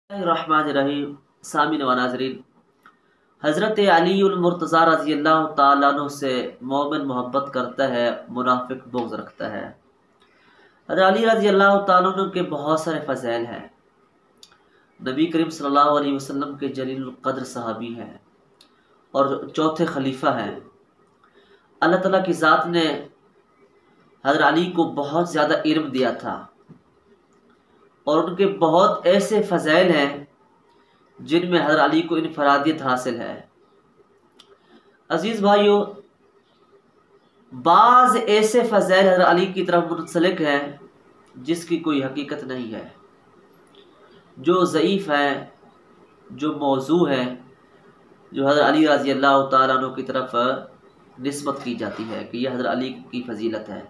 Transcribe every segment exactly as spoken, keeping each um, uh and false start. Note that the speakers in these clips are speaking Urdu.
الرحمن الرحیم سامعین و ناظرین، حضرت علی المرتضیٰ رضی اللہ تعالیٰ عنہ سے مومن محبت کرتا ہے، منافق بغض رکھتا ہے۔ حضرت علی رضی اللہ تعالیٰ عنہ کے بہت سارے فضائل ہیں۔ نبی کریم صلی اللہ علیہ وسلم کے جلیل القدر صحابی ہیں اور چوتھے خلیفہ ہیں۔ اللہ تعالیٰ کی ذات نے حضرت علی کو بہت زیادہ علم دیا تھا اور ان کے بہت ایسے فضائل ہیں جن میں حضرت علی کو انفرادیت حاصل ہے۔ عزیز بھائیو، بعض ایسے فضائل حضرت علی کی طرف منسلک ہیں جس کی کوئی حقیقت نہیں ہے، جو ضعیف ہے، جو موضوع ہے، جو حضرت علی رضی اللہ تعالیٰ عنہ کی طرف نسبت کی جاتی ہے کہ یہ حضرت علی کی فضیلت ہے۔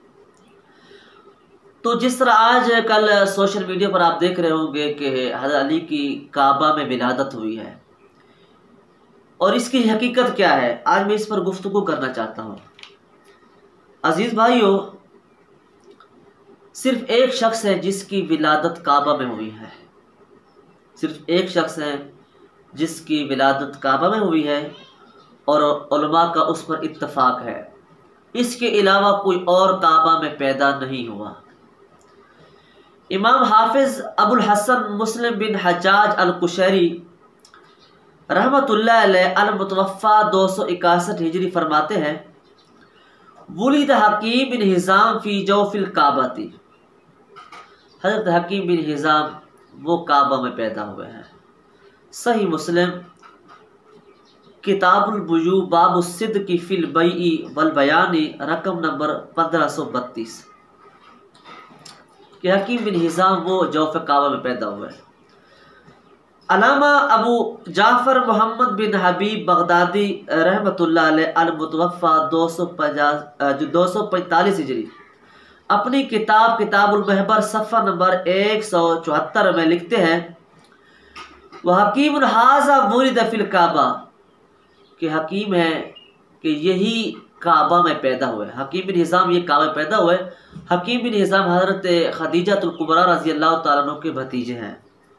تو جس طرح آج کل سوشل میڈیا پر آپ دیکھ رہے ہوں گے کہ حضرت علی کی کعبہ میں ولادت ہوئی ہے، اور اس کی حقیقت کیا ہے، آج میں اس پر گفتگو کرنا چاہتا ہوں۔ عزیز بھائیو، صرف ایک شخص ہے جس کی ولادت کعبہ میں ہوئی ہے، صرف ایک شخص ہے جس کی ولادت کعبہ میں ہوئی ہے اور علماء کا اس پر اتفاق ہے۔ اس کے علاوہ کوئی اور کعبہ میں پیدا نہیں ہوا۔ امام حافظ ابو الحسن مسلم بن حجاج القشیری رحمۃ اللہ علیہ المتوفا دو سو اکاسٹھ ہجری فرماتے ہیں، ولد حکیم بن حزام فی جوف الکعبہ تھی۔ حضرت حکیم بن حزام وہ کعبہ میں پیدا ہوئے ہیں۔ صحیح مسلم کتاب البیوع باب الصدق فی البیع والبیان رقم نمبر پندرہ سو بتیس کہ حکیم بن حزام وہ جوف کعبہ میں پیدا ہوئے۔ علامہ ابو جعفر محمد بن حبیب بغدادی رحمۃ اللہ علیہ المتوفا دو سو پچاس دو سو پینتالیس ہجری اپنی کتاب کتاب المحبر صفحہ نمبر ایک سو چوہتر میں لکھتے ہیں، وہ حکیم الحاظہ ولد فی الکعبہ، کہ حکیم ہے کہ یہی کعبہ میں پیدا ہوئے۔ حکیم بن حزام یہ کعبہ میں پیدا ہوئے۔ حکیم بن حزام حضرت خدیجہ الکبریٰ رضی اللہ تعالیٰ عنہ کے بھتیجے ہیں۔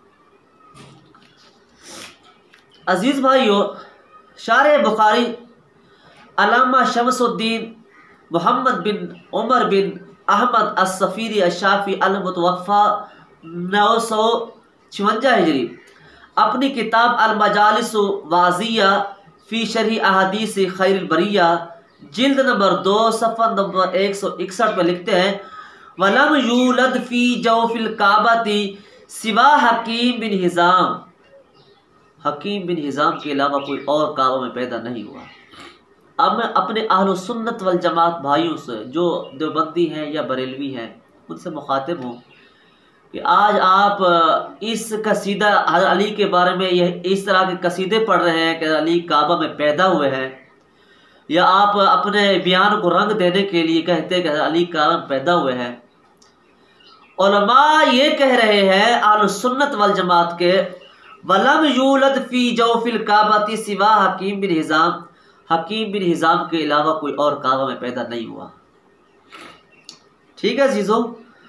عزیز بھائیو، شارح بخاری علامہ شمس الدین محمد بن عمر بن احمد الصفیری الشافعی المتوفا نو سو چونجا ہجری اپنی کتاب المجالس واضیہ فی شرح احادیث خیر البریہ جلد نمبر دو صفحہ نمبر ایک سو اکسٹھ میں لکھتے ہیں، وَلَمْ يُولَدْ فِي جَوْفِ الْكَعْبَةِ سِوَا حکیم بن حزام، حکیم بن حزام کے علاوہ کوئی اور کعبہ میں پیدا نہیں ہوا۔ اب میں اپنے اہل سنت والجماعت بھائیوں سے جو دیوبندی ہیں یا بریلوی ہیں ان سے مخاطب ہوں کہ آج آپ اس قصیدہ حضرت علی کے بارے میں یہ اس طرح کے قصیدے پڑھ رہے ہیں کہ حضرت علی کعبہ میں پیدا ہوئے ہیں، یا آپ اپنے بیان کو رنگ دینے کے لیے کہتے ہیں کہ حضرت علی کعبہ میں پیدا ہوئے ہیں۔ علماء یہ کہہ رہے ہیں اہل سنت والجماعت کے، وَلَمْ يُولَدْ فِي جَوْفِ الْكَعْبَةِ سِوَا حکیم بن حزام، حکیم بن حزام کے علاوہ کوئی اور کعبہ میں پیدا نہیں ہوا۔ ٹھیک ہے عزیزو،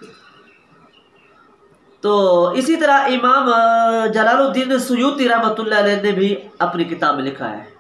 تو اسی طرح امام جلال الدین سیوطی رحمۃ اللہ علیہ نے بھی اپنی کتاب میں لکھا ہے۔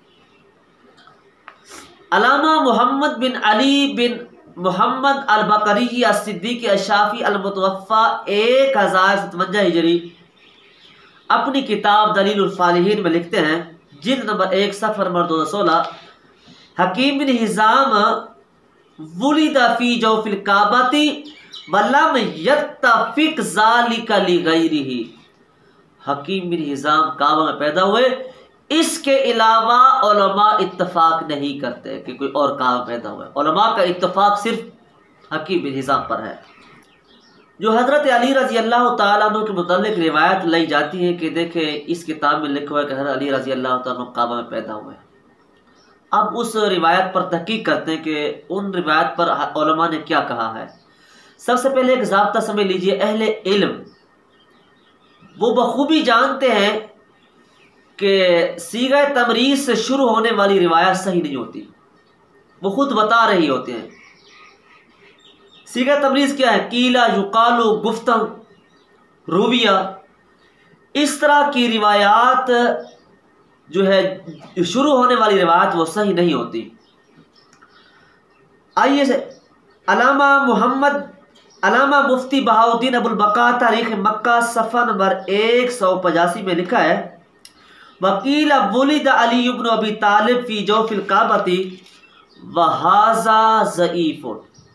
علامہ محمد بن علی بن محمد البقری الصدیقی الشافعی المتوفا ایک ہزار ستوجا ہجری اپنی کتاب دلیل الفالحین میں لکھتے ہیں، جلد نمبر ایک صفحہ نمبر دو سو سولہ، حکیم بن حزام ولد فی جوف الکعبۃ وَلَمْ يَتَّفِقْ ذَلِكَ لِغَيْرِهِ، حکیم بن حزام کعبہ میں پیدا ہوئے، اس کے علاوہ علماء اتفاق نہیں کرتے کہ کوئی اور کعبہ پیدا ہوئے۔ علماء کا اتفاق صرف حکیم بن حزام پر ہے۔ جو حضرت علی رضی اللہ تعالیٰ عنہ کے متعلق روایت لائی جاتی ہے کہ دیکھیں اس کتاب میں لکھا ہوا ہے کہ حضرت علی رضی اللہ تعالیٰ عنہ کعبہ میں پیدا ہوئے۔ اب اس روایت پر تحقیق کرتے ہیں کہ ان روایت پر علماء نے کیا کہا ہے۔ سب سے پہلے ایک ضابطہ سمجھ لیجئے، اہل علم وہ بخوبی جانتے ہیں کہ صیغہ تمریز سے شروع ہونے والی روایت صحیح نہیں ہوتی، وہ خود بتا رہی ہوتے ہیں۔ صیغہ تمریز کیا ہے؟ قیلا، یقالو، گفتن، رویہ، اس طرح کی روایات جو ہے شروع ہونے والی روایت وہ صحیح نہیں ہوتی۔ آئیے سے علامہ محمد علامہ مفتی بہاؤالدین ابو البقاء تاریخ مکہ صفحہ نمبر ایک سو پچاسی میں لکھا ہے وکیل ولد علی ابن ابی طالب فی جوف الکعبۃ وہذا ضعیف،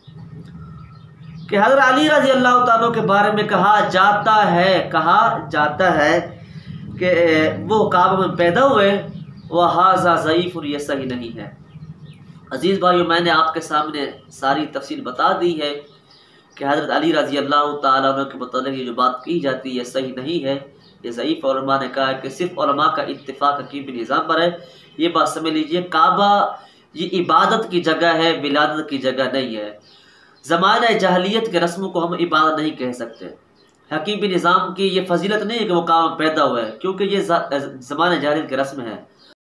کہ حضرت علی رضی اللہ تعالیٰ کے بارے میں کہا جاتا ہے کہا جاتا ہے کہ وہ کعبہ میں پیدا ہوئے، وہذا ضعیف، یہ صحیح نہیں ہے۔ عزیز بھائیو، میں نے آپ کے سامنے ساری تفصیل بتا دی ہے کہ حضرت علی رضی اللہ تعالیٰ عنہ کے متعلق یہ جو بات کی جاتی ہے صحیح نہیں ہے، یہ ضعیف۔ علماء نے کہا ہے کہ صرف علماء کا اتفاق حکیمی نظام پر ہے۔ یہ بات سمجھ لیجئے، کعبہ یہ عبادت کی جگہ ہے، ولادت کی جگہ نہیں ہے۔ زمانہ جاہلیت کے رسموں کو ہم عبادت نہیں کہہ سکتے۔ حکیمی نظام کی یہ فضیلت نہیں ہے کہ وہ کعبہ پیدا ہوا ہے، کیونکہ یہ زمانہ جاہلیت کے رسم ہے۔